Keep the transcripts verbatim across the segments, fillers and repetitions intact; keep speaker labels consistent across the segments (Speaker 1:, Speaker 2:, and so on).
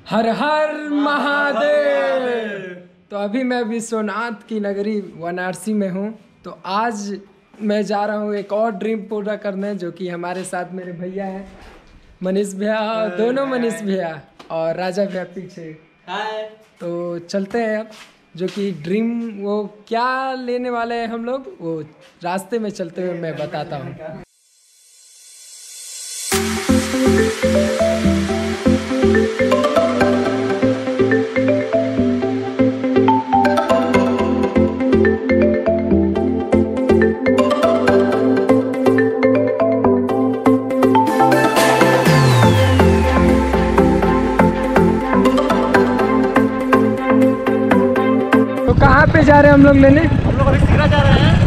Speaker 1: हर हर महादेव। तो अभी मैं विश्वनाथ की नगरी वाराणसी में हूँ। तो आज मैं जा रहा हूँ एक और ड्रीम पूरा करने, जो कि हमारे साथ मेरे भैया हैं, मनीष भैया, दोनों मनीष भैया और राजा भैया पीछे। हाय। तो चलते हैं अब, जो कि ड्रीम वो क्या लेने वाले हैं हम लोग, वो रास्ते में चलते हुए मैं बताता हूँ। कहाँ पे जा रहे हैं हम लोग लेने?
Speaker 2: हम लोग अभी सिगरा जा रहे हैं।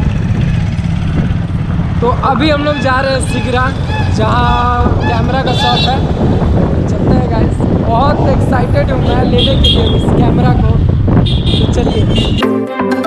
Speaker 1: तो अभी हम लोग जा रहे हैं सिगरा, जहाँ कैमरा का शॉप है। चलते हैं गाइस, बहुत एक्साइटेड हूँ मैं लेने के लिए इस कैमरा को। तो चलिए।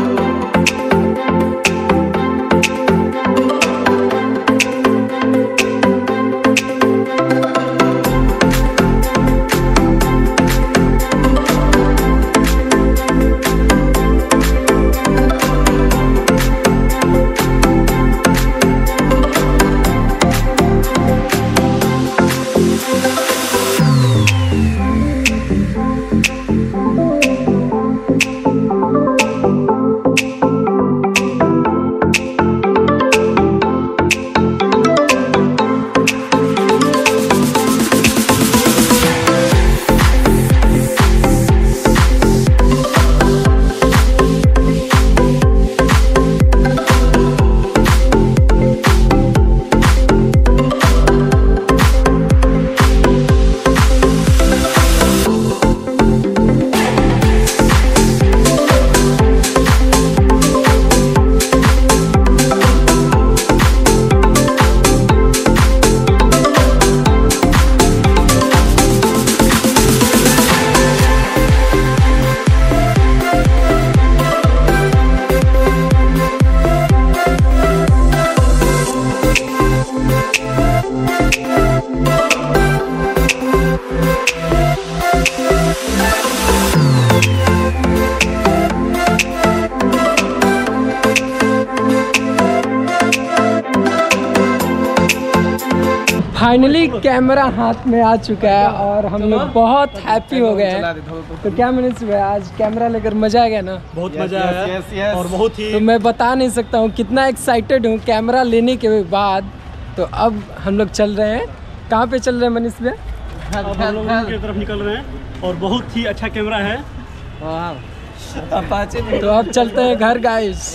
Speaker 1: फाइनली कैमरा हाथ में आ चुका है और हम लोग बहुत हैप्पी हो गए हैं। तो क्या मनीष भाई, आज कैमरा लेकर मजा आ गया ना?
Speaker 2: बहुत मजा आया और बहुत ही,
Speaker 1: तो मैं बता नहीं सकता हूँ कितना एक्साइटेड हूँ कैमरा लेने के बाद। तो अब हम लोग चल रहे हैं, कहाँ पे चल रहे हैं मनीष भाई?
Speaker 2: अब हम लोग की तरफ निकल रहे हैं और बहुत ही अच्छा कैमरा है।
Speaker 1: तो अब चलते हैं घर गाइस।